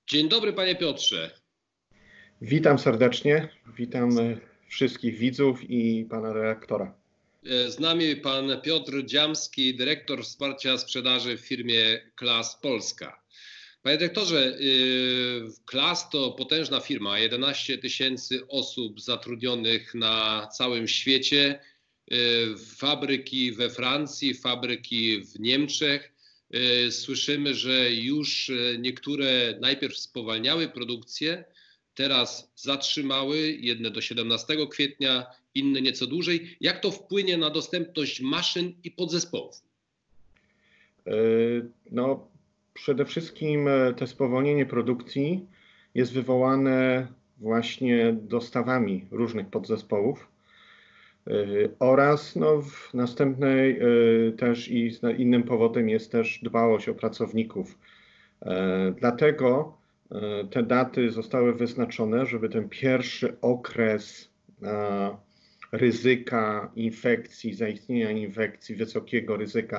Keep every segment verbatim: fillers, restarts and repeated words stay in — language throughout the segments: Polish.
Dzień dobry, panie Piotrze. Witam serdecznie, witam wszystkich widzów i pana redaktora. Z nami pan Piotr Dziamski, dyrektor wsparcia sprzedaży w firmie Class Polska. Panie dyrektorze, Class to potężna firma, jedenaście tysięcy osób zatrudnionych na całym świecie, fabryki we Francji, fabryki w Niemczech. Słyszymy, że już niektóre najpierw spowalniały produkcję, teraz zatrzymały, jedne do siedemnastego kwietnia, inne nieco dłużej. Jak to wpłynie na dostępność maszyn i podzespołów? No, przede wszystkim to spowolnienie produkcji jest wywołane właśnie dostawami różnych podzespołów oraz no, w następnej też i innym powodem jest też dbałość o pracowników. Dlatego te daty zostały wyznaczone, żeby ten pierwszy okres ryzyka infekcji, zaistnienia infekcji, wysokiego ryzyka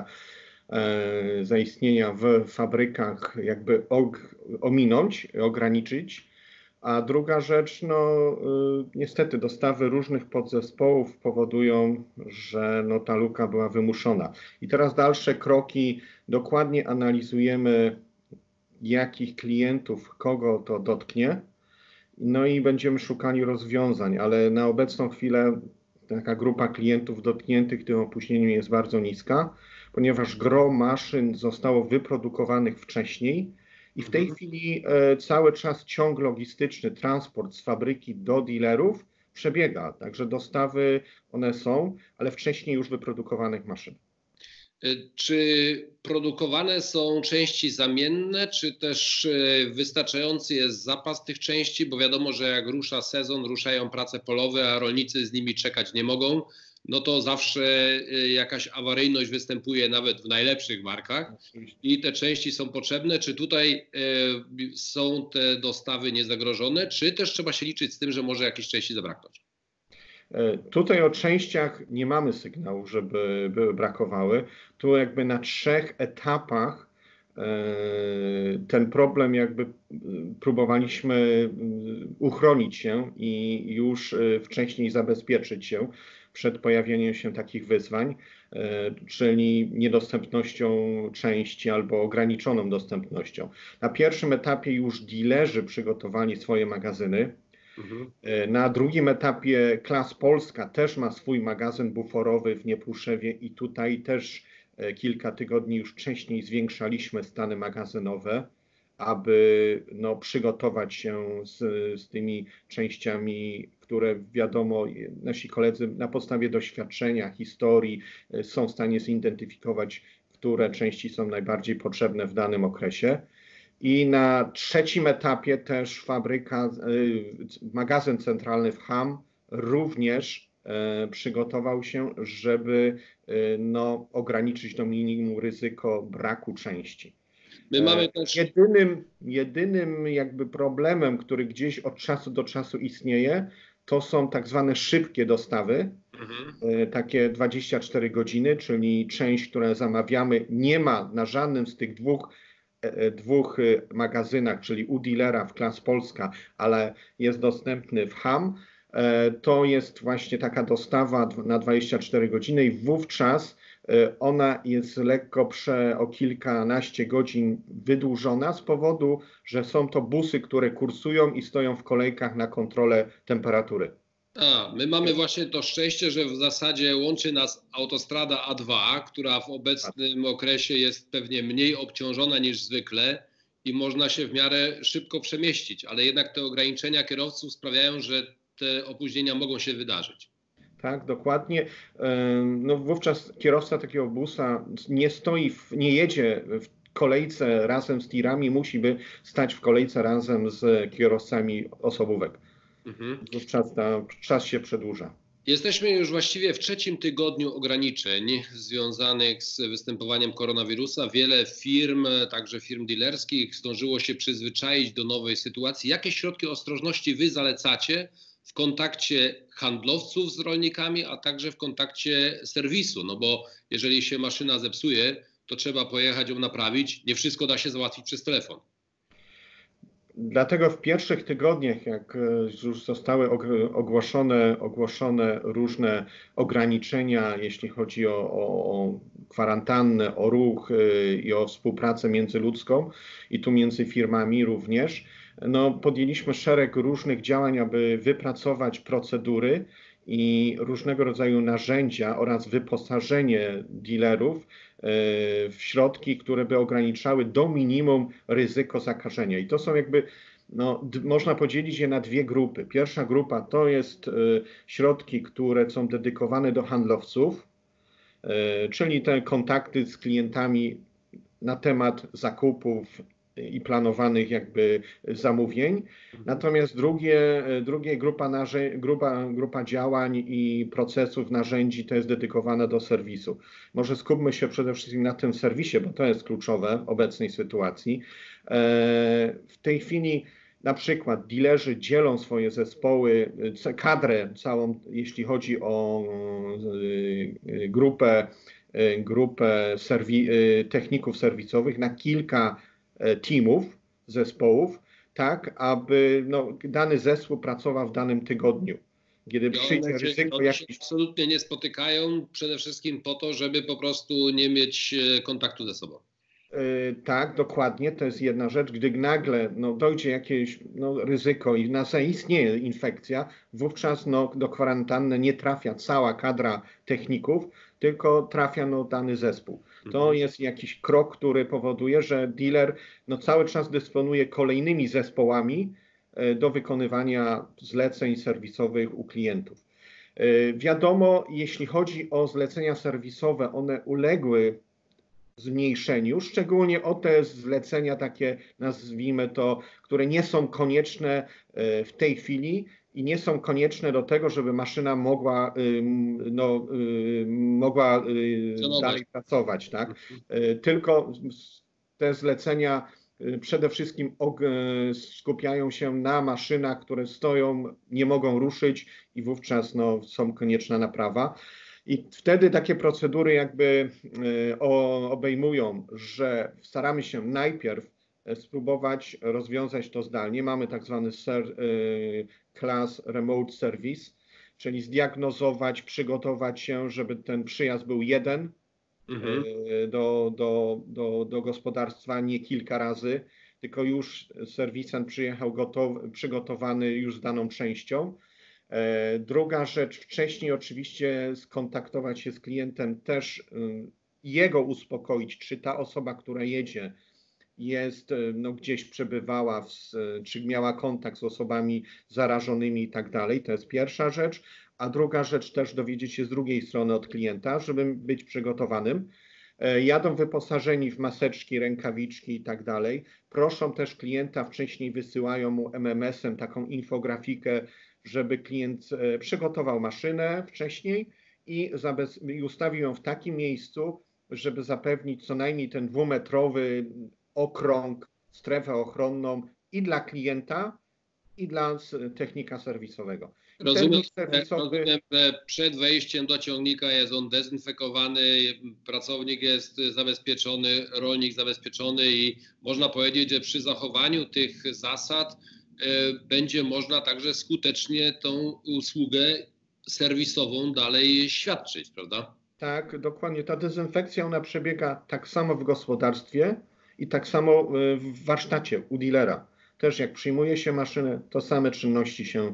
zaistnienia w fabrykach jakby ominąć, ograniczyć. A druga rzecz, no niestety dostawy różnych podzespołów powodują, że no, ta luka była wymuszona. I teraz dalsze kroki, dokładnie analizujemy, jakich klientów, kogo to dotknie, no i będziemy szukali rozwiązań, ale na obecną chwilę taka grupa klientów dotkniętych tym opóźnieniem jest bardzo niska, ponieważ gros maszyn zostało wyprodukowanych wcześniej i w tej mhm. chwili e, cały czas ciąg logistyczny, transport z fabryki do dealerów przebiega, także dostawy one są, ale wcześniej już wyprodukowanych maszyn. Czy produkowane są części zamienne, czy też wystarczający jest zapas tych części? Bo wiadomo, że jak rusza sezon, ruszają prace polowe, a rolnicy z nimi czekać nie mogą, no to zawsze jakaś awaryjność występuje nawet w najlepszych markach i te części są potrzebne. Czy tutaj są te dostawy niezagrożone, czy też trzeba się liczyć z tym, że może jakiejś części zabraknąć? Tutaj o częściach nie mamy sygnału, żeby były brakowały. Tu jakby na trzech etapach ten problem jakby próbowaliśmy uchronić się i już wcześniej zabezpieczyć się przed pojawieniem się takich wyzwań, czyli niedostępnością części albo ograniczoną dostępnością. Na pierwszym etapie już dealerzy przygotowali swoje magazyny. Mhm. Na drugim etapie Class Polska też ma swój magazyn buforowy w Niepruszewie i tutaj też kilka tygodni już wcześniej zwiększaliśmy stany magazynowe, aby no, przygotować się z, z tymi częściami, które wiadomo, nasi koledzy na podstawie doświadczenia, historii są w stanie zidentyfikować, które części są najbardziej potrzebne w danym okresie. I na trzecim etapie też fabryka, magazyn centralny w Cham również przygotował się, żeby no, ograniczyć do minimum ryzyko braku części. My mamy też... Jedynym, jedynym jakby problemem, który gdzieś od czasu do czasu istnieje, to są tak zwane szybkie dostawy, mhm. takie dwadzieścia cztery godziny, czyli część, którą zamawiamy, nie ma na żadnym z tych dwóch dwóch magazynach, czyli u dealera w Class Polska, ale jest dostępny w Cham. To jest właśnie taka dostawa na dwadzieścia cztery godziny i wówczas ona jest lekko prze, o kilkanaście godzin wydłużona z powodu, że są to busy, które kursują i stoją w kolejkach na kontrolę temperatury. A, my mamy właśnie to szczęście, że w zasadzie łączy nas autostrada A dwa, która w obecnym okresie jest pewnie mniej obciążona niż zwykle i można się w miarę szybko przemieścić, ale jednak te ograniczenia kierowców sprawiają, że te opóźnienia mogą się wydarzyć. Tak, dokładnie. No wówczas kierowca takiego busa nie stoi, w, nie jedzie w kolejce razem z tirami, musi by stać w kolejce razem z kierowcami osobówek. Mhm. Wówczas ta, czas się przedłuża. Jesteśmy już właściwie w trzecim tygodniu ograniczeń związanych z występowaniem koronawirusa. Wiele firm, także firm dealerskich, zdążyło się przyzwyczaić do nowej sytuacji. Jakie środki ostrożności wy zalecacie w kontakcie handlowców z rolnikami, a także w kontakcie serwisu? No bo jeżeli się maszyna zepsuje, to trzeba pojechać ją naprawić. Nie wszystko da się załatwić przez telefon. Dlatego w pierwszych tygodniach, jak już zostały ogłoszone, ogłoszone różne ograniczenia, jeśli chodzi o, o, o kwarantannę, o ruch i o współpracę międzyludzką i tu między firmami również, no podjęliśmy szereg różnych działań, aby wypracować procedury i różnego rodzaju narzędzia oraz wyposażenie dealerów w środki, które by ograniczały do minimum ryzyko zakażenia. I to są jakby, no, można podzielić je na dwie grupy. Pierwsza grupa to jest środki, które są dedykowane do handlowców, czyli te kontakty z klientami na temat zakupów i planowanych jakby zamówień. Natomiast drugie, drugie grupa, narzę- grupa, grupa działań i procesów, narzędzi to jest dedykowana do serwisu. Może skupmy się przede wszystkim na tym serwisie, bo to jest kluczowe w obecnej sytuacji. W tej chwili na przykład dealerzy dzielą swoje zespoły, kadrę całą, jeśli chodzi o grupę, grupę serwi- techników serwisowych na kilka teamów, zespołów, tak, aby no, dany zespół pracował w danym tygodniu. Kiedy przyjdzie one się, ryzyko one jakieś... się absolutnie nie spotykają, przede wszystkim po to, żeby po prostu nie mieć kontaktu ze sobą. Yy, tak, dokładnie, to jest jedna rzecz. Gdy nagle no, dojdzie jakieś no, ryzyko i na zaistnieje infekcja, wówczas no, do kwarantanny nie trafia cała kadra techników, tylko trafia no, dany zespół. To mhm. jest jakiś krok, który powoduje, że dealer no, cały czas dysponuje kolejnymi zespołami yy, do wykonywania zleceń serwisowych u klientów. Yy, wiadomo, jeśli chodzi o zlecenia serwisowe, one uległy zmniejszeniu, szczególnie o te zlecenia takie, nazwijmy to, które nie są konieczne w tej chwili i nie są konieczne do tego, żeby maszyna mogła, no, mogła dalej pracować, tak? Tylko te zlecenia przede wszystkim skupiają się na maszynach, które stoją, nie mogą ruszyć i wówczas no, są konieczna naprawa. I wtedy takie procedury jakby obejmują, że staramy się najpierw spróbować rozwiązać to zdalnie. Mamy tak zwany class remote service, czyli zdiagnozować, przygotować się, żeby ten przyjazd był jeden mhm. do, do, do, do gospodarstwa, nie kilka razy, tylko już serwisant przyjechał gotowy, przygotowany już z daną częścią. Druga rzecz, wcześniej oczywiście skontaktować się z klientem, też jego uspokoić, czy ta osoba, która jedzie, jest, no, gdzieś przebywała, w, czy miała kontakt z osobami zarażonymi i tak dalej. To jest pierwsza rzecz. A druga rzecz też dowiedzieć się z drugiej strony od klienta, żeby być przygotowanym. Jadą wyposażeni w maseczki, rękawiczki i tak dalej. Proszą też klienta, wcześniej wysyłają mu em em esem taką infografikę, żeby klient przygotował maszynę wcześniej i, i ustawił ją w takim miejscu, żeby zapewnić co najmniej ten dwumetrowy okrąg, strefę ochronną i dla klienta, i dla technika serwisowego. Rozumiem, serwisowy... rozumiem, że przed wejściem do ciągnika jest on dezynfekowany, pracownik jest zabezpieczony, rolnik zabezpieczony i można powiedzieć, że przy zachowaniu tych zasad będzie można także skutecznie tą usługę serwisową dalej świadczyć, prawda? Tak, dokładnie. Ta dezynfekcja, ona przebiega tak samo w gospodarstwie i tak samo w warsztacie u dealera. Też jak przyjmuje się maszynę, to same czynności się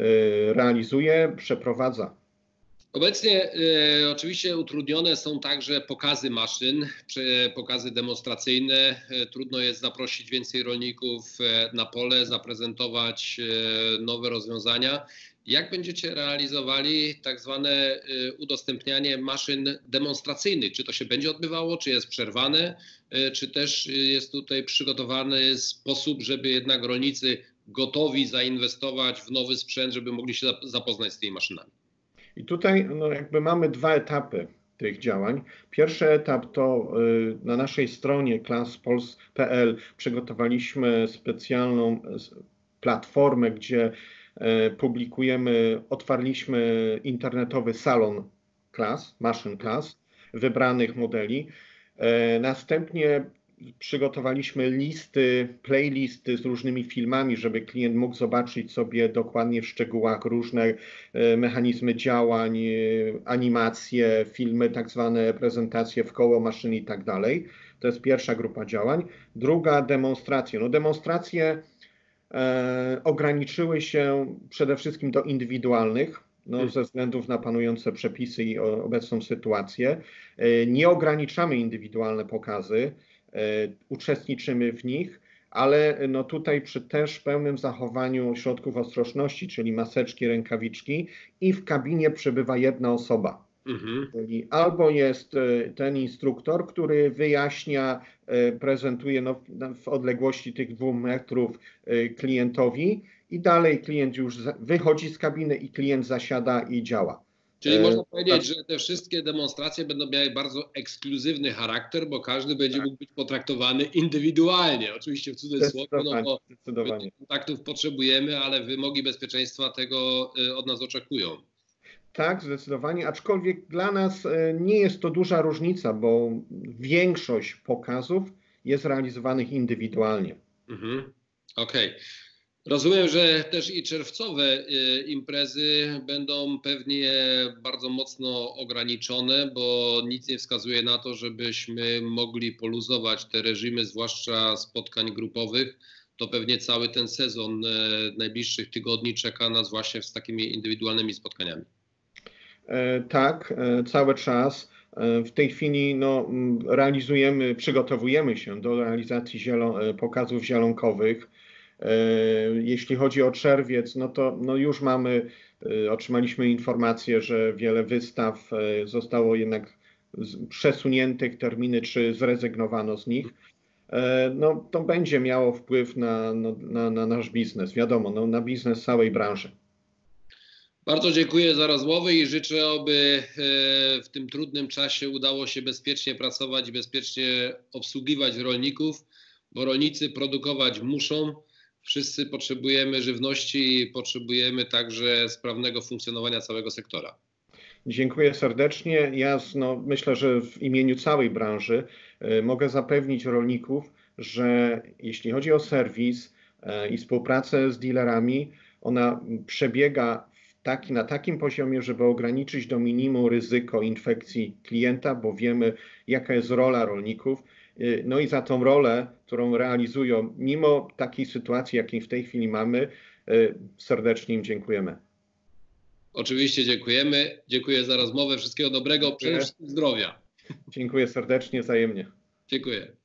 realizuje, przeprowadza. Obecnie e, oczywiście utrudnione są także pokazy maszyn, pokazy demonstracyjne. E, trudno jest zaprosić więcej rolników e, na pole, zaprezentować e, nowe rozwiązania. Jak będziecie realizowali tak zwane e, udostępnianie maszyn demonstracyjnych? Czy to się będzie odbywało, czy jest przerwane, e, czy też jest tutaj przygotowany sposób, żeby jednak rolnicy gotowi zainwestować w nowy sprzęt, żeby mogli się zapoznać z tymi maszynami? I tutaj no, jakby mamy dwa etapy tych działań. Pierwszy etap to y, na naszej stronie class pols kropka p l przygotowaliśmy specjalną platformę, gdzie y, publikujemy, otwarliśmy internetowy salon class, maszyn class, wybranych modeli. Y, następnie przygotowaliśmy listy, playlisty z różnymi filmami, żeby klient mógł zobaczyć sobie dokładnie w szczegółach różne mechanizmy działań, animacje, filmy, tak zwane prezentacje w koło maszyny i tak dalej. To jest pierwsza grupa działań. Druga, demonstracje. No demonstracje e, ograniczyły się przede wszystkim do indywidualnych, no, ze względów na panujące przepisy i obecną sytuację. E, nie ograniczamy indywidualne pokazy, e, uczestniczymy w nich, ale no tutaj przy też pełnym zachowaniu środków ostrożności, czyli maseczki, rękawiczki, i w kabinie przebywa jedna osoba. Mhm. Czyli albo jest ten instruktor, który wyjaśnia, prezentuje no w odległości tych dwóch metrów klientowi i dalej klient już wychodzi z kabiny i klient zasiada i działa. Czyli można powiedzieć, że te wszystkie demonstracje będą miały bardzo ekskluzywny charakter, bo każdy będzie tak mógł być potraktowany indywidualnie. Oczywiście w cudzysłowie, no bo kontaktów potrzebujemy, ale wymogi bezpieczeństwa tego od nas oczekują. Tak, zdecydowanie, aczkolwiek dla nas nie jest to duża różnica, bo większość pokazów jest realizowanych indywidualnie. Mhm. Okej. Okay. Rozumiem, że też i czerwcowe imprezy będą pewnie bardzo mocno ograniczone, bo nic nie wskazuje na to, żebyśmy mogli poluzować te reżimy, zwłaszcza spotkań grupowych. To pewnie cały ten sezon najbliższych tygodni czeka nas właśnie z takimi indywidualnymi spotkaniami. Tak, cały czas. W tej chwili no, realizujemy, przygotowujemy się do realizacji zielon- pokazów zielonkowych. Jeśli chodzi o czerwiec, no to no już mamy, otrzymaliśmy informację, że wiele wystaw zostało jednak przesuniętych, terminy czy zrezygnowano z nich. No, to będzie miało wpływ na, no, na, na nasz biznes, wiadomo, no, na biznes całej branży. Bardzo dziękuję za rozmowę i życzę, aby w tym trudnym czasie udało się bezpiecznie pracować i bezpiecznie obsługiwać rolników, bo rolnicy produkować muszą. Wszyscy potrzebujemy żywności i potrzebujemy także sprawnego funkcjonowania całego sektora. Dziękuję serdecznie. Ja no, myślę, że w imieniu całej branży y, mogę zapewnić rolników, że jeśli chodzi o serwis y, i współpracę z dealerami, ona przebiega w taki, na takim poziomie, żeby ograniczyć do minimum ryzyko infekcji klienta, bo wiemy, jaka jest rola rolników. No i za tą rolę, którą realizują, mimo takiej sytuacji, jakiej w tej chwili mamy, serdecznie im dziękujemy. Oczywiście dziękujemy. Dziękuję za rozmowę. Wszystkiego dobrego, przede wszystkim zdrowia. Dziękuję serdecznie, wzajemnie. Dziękuję.